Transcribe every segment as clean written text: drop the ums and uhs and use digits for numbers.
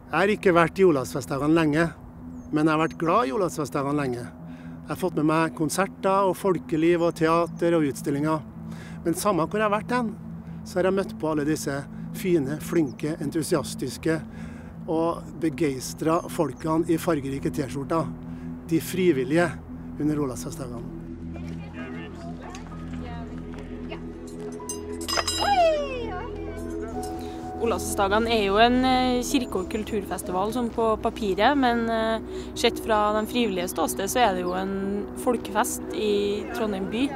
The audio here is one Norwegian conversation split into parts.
Jeg har ikke vært i Olavsfestdagene lenge, men jeg har vært glad i Olavsfestdagene lenge. Jeg har fått med meg konserter og folkeliv og teater og utstillinger. Men samme hvor jeg har vært hen, så har jeg møtt på alle disse fine, flinke, entusiastiske og begeistret folkene i fargerike T-skjorter. De frivillige under Olavsfestdagene. Olavsfestdagene er jo en kirke- og kulturfestival som på papiret, men sett fra den frivillige ståsted så er det jo en folkefest i Trondheim by.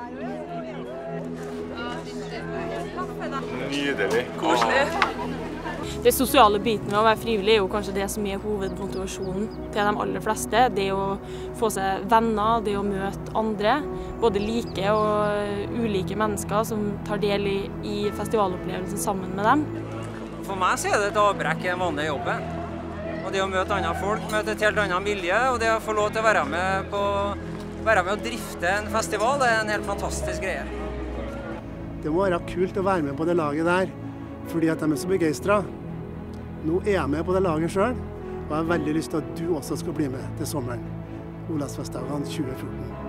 Nydelig. Koselig. Det sosiale biten med å være frivillig er jo kanskje det som er hovedmotivasjonen til de aller fleste. Det å få seg venner, det å møte andre, både like og ulike mennesker som tar del i festivalopplevelsen sammen med dem. For meg så er det et avbrekk i den vanlige jobben. Og det å møte andre folk, møte et helt annet miljø, og det å få lov til å være med å drifte en festival, det er en helt fantastisk greie. Det må være kult å være med på det laget der, fordi at de er så begeistret. Nå er jeg med på det laget selv, og jeg har veldig lyst til at du også skal bli med til sommeren. Olavsfestdagene 2014.